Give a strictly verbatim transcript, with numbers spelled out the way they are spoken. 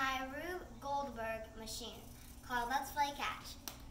my Rube Goldberg machine called Let's Play Catch.